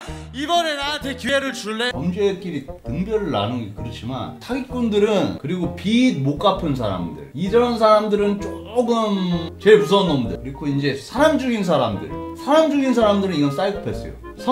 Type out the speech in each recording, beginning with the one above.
이번에 나한테 기회를 줄래? 범죄끼리 등별을 나누는 게 그렇지만 사기꾼들은 그리고 빚 못 갚은 사람들 이런 사람들은 조금 제일 무서운 놈들. 그리고 이제 사람 죽인 사람들은 이건 사이코패스예요.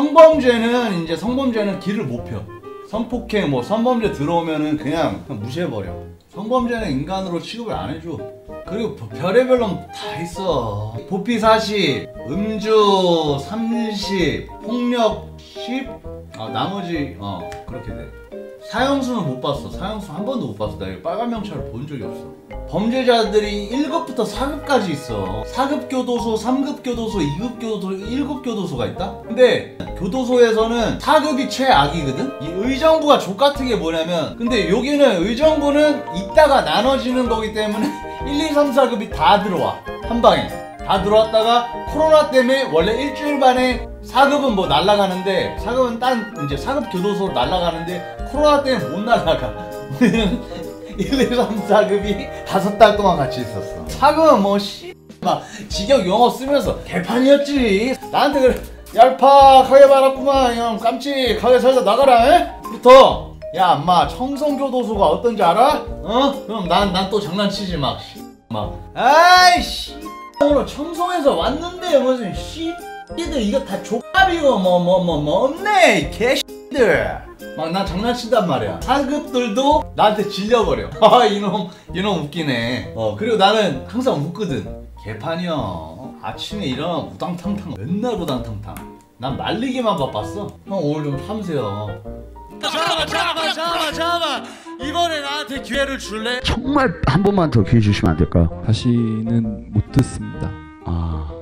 성범죄는 길을 못 펴. 성폭행 뭐 성범죄 들어오면은 그냥 무시해버려. 성범죄는 인간으로 취급을 안 해줘. 그리고 별의별 놈 다 있어. 보피 40, 음주 30, 폭력 10, 나머지 그렇게 돼. 사형수는 못 봤어. 사형수 한 번도 못 봤어. 나 이거 빨간 명찰을 본 적이 없어. 범죄자들이 1급부터 4급까지 있어. 4급 교도소, 3급 교도소, 2급 교도소, 1급 교도소가 있다? 근데 교도소에서는 4급이 최악이거든? 이 의정부가 족같은 게 뭐냐면 근데 여기는 의정부는 이따가 나눠지는 거기 때문에 1, 2, 3, 4급이 다 들어와. 한 방에. 다 들어왔다가 코로나 때문에 원래 일주일 만에 4급은 뭐 날아가는데 4급은 딴 이제 4급 교도소로 날아가는데 코로나 때문에 못 날아가. 1, 2, 3, 4급이 5달 동안 같이 있었어. 4급은 뭐 막 직역 용어 쓰면서 개판이었지. 나한테 그래 얄팍하게 말았구만. 형 깜찍하게 살다 나가라. 에? 부터 야 엄마 청성교도소가 어떤지 알아? 그럼 난 또 장난치지 막 아이씨 오늘 청송에서 왔는데 무슨 씨들 이거 다 족밥이고 뭐 없네 개씨들 막 난 장난친단 말이야. 상급들도 나한테 질려버려. 이놈 웃기네. 그리고 나는 항상 웃거든. 개판이야. 아침에 일어나면 우당탕탕 맨날 우당탕탕. 난 말리기만 바빴어. 형 오늘 좀 참으세요. 잠깐만 이번에 나한테 기회를 줄래? 정말 한 번만 더 기회 주시면 안 될까요? 다시는 못 듣습니다.